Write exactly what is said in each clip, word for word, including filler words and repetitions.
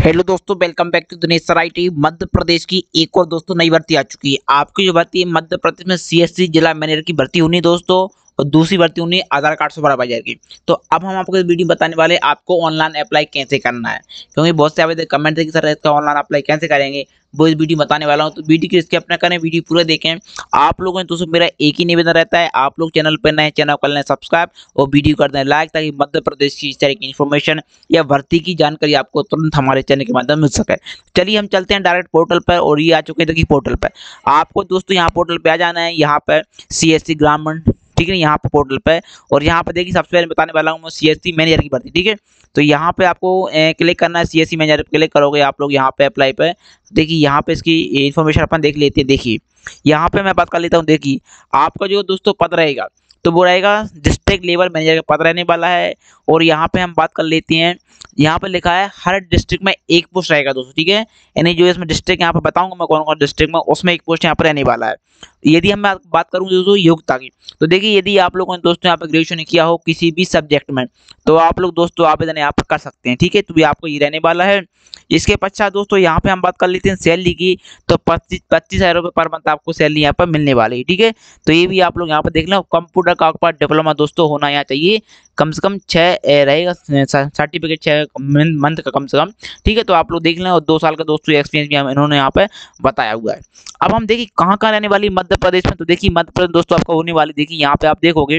Hello दोस्तों, welcome back to Dinesh sir IT. Madhya Pradesh की एक और दोस्तों नई भर्ती आ चुकी है। आपकी जो भर्ती है मध्य प्रदेश में सीएससी जिला मैनेजर की भर्ती होनी है दोस्तों, और दूसरी भर्ती होनी है आधार कार्ड सुपरवाइजर की। तो अब हम आपको इस वीडियो में बताने वाले आपको ऑनलाइन अप्लाई कैसे करना है, क्योंकि बहुत से आवेदक कमेंट थे कि सर इसका ऑनलाइन अप्लाई कैसे करेंगे, वो इस वीडियो बताने वाला हूँ। तो वीडियो की स्किप ना करें, वीडियो पूरा देखें। आप लोगों ने दोस्तों मेरा एक ही निवेदन रहता है, आप लोग चैनल पर नए चैनल कर लें सब्सक्राइब और वीडियो कर दें लाइक, ताकि मध्य प्रदेश की इस तरह की इन्फॉर्मेशन या भर्ती की जानकारी आपको तुरंत हमारे चैनल के माध्यम मिल सके। चलिए हम चलते हैं डायरेक्ट पोर्टल पर, और ये आ चुके हैं देखिए पोर्टल पर। आपको दोस्तों यहाँ पोर्टल पे आ जाना है, यहाँ पर सीएससी ग्रामीण, ठीक है, यहाँ पे पोर्टल पे। और यहाँ पे देखिए सबसे पहले बताने वाला हूँ मैं सीएससी मैनेजर की भर्ती, ठीक है। तो यहाँ पे आपको क्लिक करना है, सीएससी मैनेजर पे क्लिक करोगे आप लोग यहाँ पे अप्लाई पे। देखिए यहाँ पे इसकी इन्फॉर्मेशन अपन देख लेते हैं। देखिए यहाँ पे मैं बात कर लेता हूँ। देखिए आपका जो दोस्तों पद रहेगा तो वो रहेगा डिस्ट्रिक्ट लेवल मैनेजर का पद रहने वाला है। और यहाँ पे हम बात कर लेते हैं, यहाँ पे लिखा है हर डिस्ट्रिक्ट में एक पोस्ट रहेगा दोस्तों, ठीक है। यानी जो इसमें डिस्ट्रिक्ट यहाँ पे बताऊंगा मैं कौन कौन डिस्ट्रिक्ट में, उसमें एक पोस्ट यहाँ पर रहने वाला है। यदि हम बात करूँ दोस्तों योग्यता की, तो देखिए यदि आप लोगों ने दोस्तों यहाँ पे ग्रेजुएशन किया हो किसी भी सब्जेक्ट में, तो आप लोग दोस्तों आवेदन यहाँ पर कर सकते हैं, ठीक है। तो ये आपको ये रहने वाला है। इसके पश्चात दोस्तों यहाँ पे हम बात कर लेते हैं सैलरी की। तो पच्चीस पच्चीस हजार रुपये पर मंथ आपको सैलरी यहाँ पर मिलने वाली है, ठीक है। तो ये भी आप लोग यहाँ पर देख लें। कंप्यूटर का आपके पास डिप्लोमा दोस्तों होना यहाँ चाहिए, कम से कम छः रहेगा सर्टिफिकेट, छः मंथ का कम से कम, ठीक है। तो आप लोग देख लें। और दो साल का दोस्तों एक्सपीरियंस भी इन्होंने यहाँ पे बताया हुआ है। अब हम देखिए कहाँ कहाँ रहने वाली मध्य प्रदेश में। तो देखिए मध्य प्रदेश दोस्तों आपको होने वाली, देखिए यहाँ पे आप देखोगे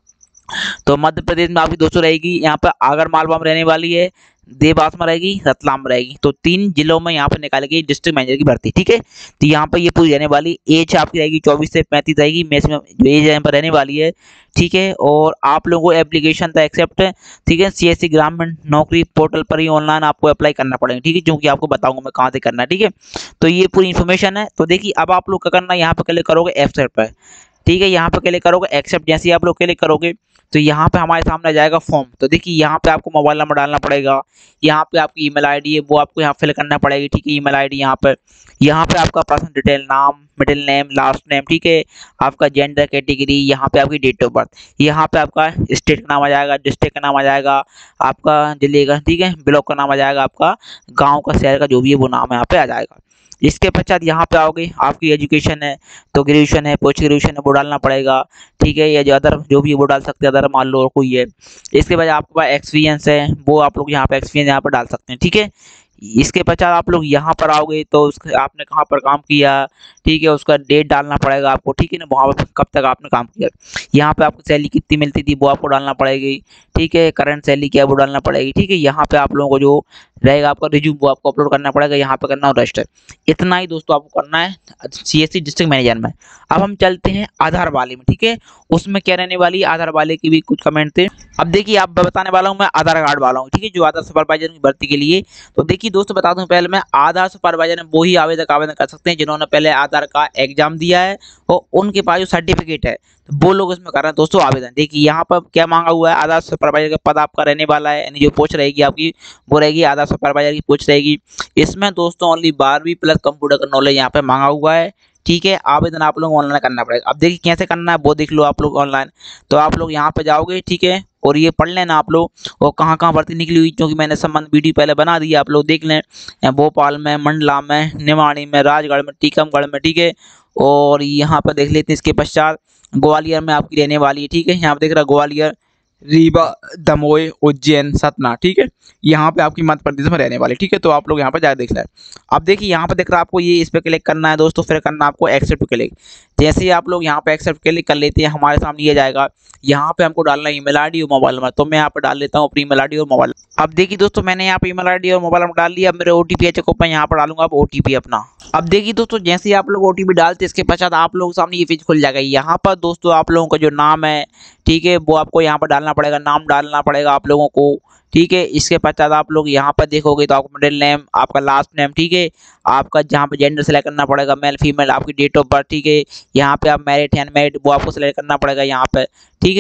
तो मध्य प्रदेश में आपकी दोस्तों रहेगी यहाँ पर आगर मालवा में रहने वाली है, देवास में रहेगी, रतलाम में रहेगी। तो तीन जिलों में यहाँ पर निकाली गई डिस्ट्रिक्ट मैनेजर की भर्ती, ठीक है। तो यहाँ पर ये पूरी रहने वाली एज आपकी रहेगी चौबीस से पैंतीस रहेगी, मैक्सिमम जो एज यहाँ पर रहने वाली है, ठीक है। और आप लोगों को एप्लीकेशन था एक्सेप्ट, ठीक है, सीएससी ग्रामीण नौकरी पोर्टल पर ही ऑनलाइन आपको अप्लाई करना पड़ेगा, ठीक है, जो कि आपको बताऊंगा मैं कहाँ से करना है, ठीक है। तो ये पूरी इन्फॉर्मेशन है। तो देखिए अब आप लोग क्या करना है, यहाँ पर क्लिक करोगे एक्सेप्ट पर, ठीक है। यहाँ पे क्लिक करोगे एक्सेप्ट, जैसे ही आप लोग क्लिक करोगे तो यहाँ पे हमारे सामने आ जाएगा फॉर्म। तो देखिए यहाँ पे आपको मोबाइल नंबर डालना पड़ेगा, यहाँ पे आपकी ईमेल आईडी है वो आपको यहाँ फिल करना पड़ेगी, ठीक है। ईमेल आईडी यहाँ पे, यहाँ पे आपका पर्सनल डिटेल, नाम, मिडिल नेम, लास्ट नेम, ठीक है। आपका जेंडर कैटेगरी, यहाँ पे आपकी डेट ऑफ बर्थ, यहाँ पे आपका स्टेट का नाम आ जाएगा, डिस्ट्रिक्ट का नाम आ जाएगा, आपका जिले का, ठीक है, ब्लॉक का नाम आ जाएगा, आपका गाँव का, शहर का जो भी है वो नाम यहाँ पे आ जाएगा। इसके पश्चात यहाँ पे आओगे, आपकी एजुकेशन है तो ग्रेजुएशन है, पोस्ट ग्रेजुएशन है वो डालना पड़ेगा, ठीक है। या जो अदर जो भी है वो डाल सकते हैं, अदर मान लो कोई है। इसके बाद आपके पास एक्सपीरियंस है वो आप लोग यहाँ पे एक्सपीरियंस यहाँ पर डाल सकते हैं, ठीक है। इसके पश्चात आप लोग यहाँ पर आओगे तो उसके आपने कहाँ पर काम किया, ठीक है, उसका डेट डालना पड़ेगा आपको, ठीक है ना, वहाँ पर कब तक आपने काम किया। यहाँ पे आपको सैलरी कितनी मिलती थी वो आपको डालना पड़ेगी, ठीक है। करंट सैलरी क्या है वो डालना पड़ेगी, ठीक है। यहाँ पे आप लोगों को जो रहेगा आपका रिज्यूम वो आपको अपलोड करना पड़ेगा, यहाँ पे करना रजिस्टर। इतना ही दोस्तों आपको करना है सीएससी डिस्ट्रिक्ट मैनेजर में। अब हम चलते हैं आधार वाले में, ठीक है। उसमें क्या रहने वाली है, आधार वाले की भी कुछ कमेंट थे। अब देखिए आप बताने वाला हूँ मैं आधार कार्ड वाला हूँ, ठीक है, जो आधार सुपरवाइजर की भर्ती के लिए। तो देखिए दोस्तों बता दूं पहले मैं, आधार सुपरवाइजर में वही आवेदक आवेदन कर सकते हैं जिन्होंने पहले आधार का एग्जाम दिया है और उनके पास जो सर्टिफिकेट है, तो वो लोग इसमें कर रहे हैं दोस्तों आवेदन। देखिए यहाँ पर क्या मांगा हुआ है, आधार सुपरवाइजर का पद आपका रहने वाला है, यानी जो पोस्ट रहेगी आपकी वो रहेगी आधार सुपरवाइजर की पोस्ट रहेगी। इसमें दोस्तों ओनली बारहवीं प्लस कंप्यूटर का नॉलेज यहाँ पे मांगा हुआ है, ठीक है। आवेदन आप लोग ऑनलाइन करना पड़ेगा। अब देखिए कैसे करना है वो देख लो आप लोग ऑनलाइन। तो आप लोग यहाँ पे जाओगे, ठीक है, और ये पढ़ लेना आप लोग, और कहाँ कहाँ भर्ती निकली हुई, क्योंकि मैंने संबंध वीडियो पहले बना दी, आप लोग देख लें। भोपाल में, मंडला में, निमाड़ी में, राजगढ़ में, टीकमगढ़ में, ठीक है। और यहाँ पर देख लेते हैं इसके पश्चात ग्वालियर में आपकी रहने वाली है, ठीक है। यहाँ पे देख रहा ग्वालियर, रीवा, दमोह, उज्जैन, सतना, ठीक है, यहाँ पे आपकी मध्य प्रदेश में रहने वाली, ठीक है। तो आप लोग यहाँ पर जाकर देख लें। अब देखिए यहाँ पे देख रहा है आपको ये इस पर क्लिक करना है दोस्तों, फिर करना आपको एक्सेप्ट पे क्लिक। जैसे ही आप लोग यहाँ पे एक्सेप्ट क्लिक कर लेते हैं हमारे सामने ये जाएगा, यहाँ पे हमको डालना है ईमेल आईडी और मोबाइल नंबर। तो मैं यहाँ पे डाल लेता हूँ अपनी ईमेल आईडी और मोबाइल। अब देखिए दोस्तों मैंने यहाँ पे ईमेल आईडी और मोबाइल नंबर डाल लिया। अब मेरे ओटीपी है मैं यहाँ पर डालूंगा अब ओटीपी अपना। अब देखिए दोस्तों जैसे ही आप लोग ओटीपी डालते इसके पश्चात आप लोगों के सामने ये पेज खुल जाएगा। यहाँ पर दोस्तों आप लोगों का जो नाम है, ठीक है, वो आपको यहाँ पर डालना पड़ेगा, नाम डालना पड़ेगा आप लोगों को, ठीक है। इसके पश्चात आप लोग यहाँ पर देखोगे तो आपका मिडिल नेम, आपका लास्ट नेम, ठीक है, आपका जहाँ पे जेंडर सेलेक्ट करना पड़ेगा, मेल फीमेल, आपकी डेट ऑफ बर्थ, ठीक है। यहाँ पे आप मैरिड हैं अनमैरिड वो आपको सेलेक्ट करना पड़ेगा यहाँ पे, ठीक है।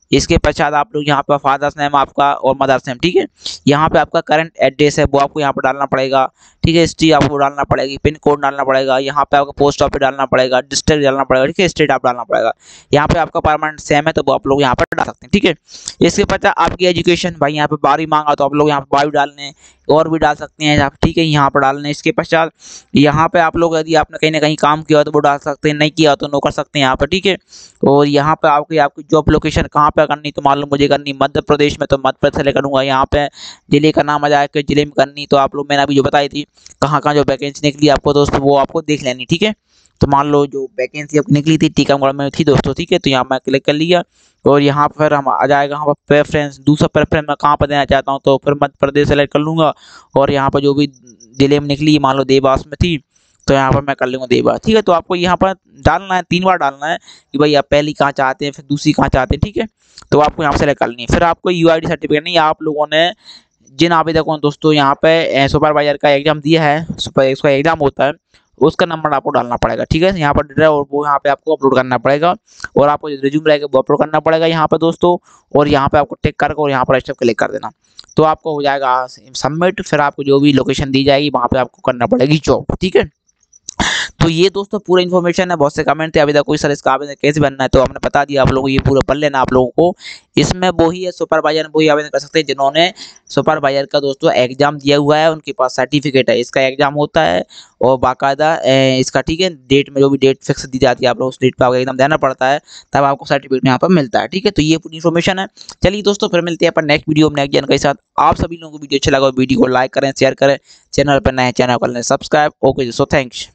इसके पश्चात आप लोग यहाँ पे फादर्स नेम आपका और मदर्स नेम, ठीक है। यहाँ पे आपका करंट एड्रेस है वो आपको यहाँ पर डालना पड़ेगा, ठीक है। सिटी आपको डालना पड़ेगी, पिन कोड डालना पड़ेगा, यहाँ पे आपको पोस्ट ऑफिस डालना पड़ेगा, डिस्ट्रिक्ट डालना पड़ेगा, ठीक है। स्टेट आप डालना पड़ेगा। यहाँ पे आपका परमानेंट सेम है तो वो आप लोग यहाँ पर डाल सकते हैं, ठीक है। इसके पश्चात आपकी एजुकेशन, भाई यहाँ पे बारहवीं मांगा तो आप लोग यहाँ पे बारहवीं डालने और भी डाल सकते हैं आप, ठीक है, यहाँ पर डालने। इसके पश्चात यहाँ पे आप लोग यदि आपने कहीं ना कहीं काम किया तो वो डाल सकते हैं, नहीं किया तो नो कर सकते हैं यहाँ पर, ठीक है। और यहाँ पे आपकी आपकी जॉब लोकेशन कहाँ पे करनी तो मान लो मुझे करनी मध्य प्रदेश में तो मध्य प्रदेश सेलेक्ट करूँगा। यहाँ पे जिले का नाम आ जाएगा, जिले में करनी तो आप लोग मैंने अभी जो बताई थी कहाँ कहाँ जो वैकेंसी निकली आपको दोस्तों वो आपको देख लेनी, ठीक है। तो मान लो जो वैकेंसी आपकी निकली थी टीकमगढ़ में थी दोस्तों, ठीक है। तो यहाँ मैं क्लिक कर लिया और यहाँ पर हम आ जाएगा यहाँ पर प्रेफरेंस, दूसरा प्रेफरेंस मैं कहाँ पर देना चाहता हूँ तो फिर मध्य प्रदेश सेलेक्ट कर लूँगा। और यहाँ पर जो भी जिले में निकली मान लो देवास में थी तो यहाँ पर मैं कर लूँगा देवास, ठीक है। तो आपको यहाँ पर डालना है, तीन बार डालना है कि भाई आप पहली कहाँ चाहते हैं फिर दूसरी कहाँ चाहते हैं, ठीक है। तो आपको यहाँ पर सेलेक्ट करनी है। फिर आपको यू आई डी सर्टिफिकेट नहीं, आप लोगों ने जिन आवेदकों दोस्तों यहाँ पे सुपरवाइजर का एग्जाम दिया है, सुपर उसका एग्जाम होता है उसका नंबर आपको डालना पड़ेगा, ठीक है। यहाँ पर और वो यहाँ पे आपको अपलोड करना पड़ेगा और आपको जो रिज्यूम रहेगा वो अपलोड करना पड़ेगा यहाँ पे दोस्तों। और यहाँ पे आपको टिक करके और यहाँ पर स्टेप क्लिक कर देना तो आपको हो जाएगा सबमिट। फिर आपको जो भी लोकेशन दी जाएगी वहाँ पे आपको करना पड़ेगी जॉब, ठीक है। तो ये दोस्तों पूरा इन्फॉर्मेशन है। बहुत से कमेंट थे अभी तक कोई सर इसका आवेदन कैसे बनना है तो हमने बता दिया आप लोगों को, ये पूरा पढ़ लेना आप लोगों को। इसमें वही है सुपरवाइजर वही आवेदन कर सकते हैं जिन्होंने सुपरवाइजर का दोस्तों एग्जाम दिया हुआ है, उनके पास सर्टिफिकेट है, इसका एग्जाम होता है और बाकायदा इसका, ठीक है, डेट में जो भी डेट फिक्स दी जाती है आप लोग उस डेट पर आपको एग्जाम देना पड़ता है तब आपको सर्टिफिकेट यहाँ पर मिलता है, ठीक है। तो ये पूरी इन्फॉर्मेशन है। चलिए दोस्तों फिर मिलते हैं अपन नेक्स्ट वीडियो में नेक्स्ट जानकारी के साथ। आप सभी लोगों को वीडियो अच्छा लगा वीडियो को लाइक करें, शेयर करें, चैनल पर नए चैनल कर लें सब्सक्राइब। Okay so thanks.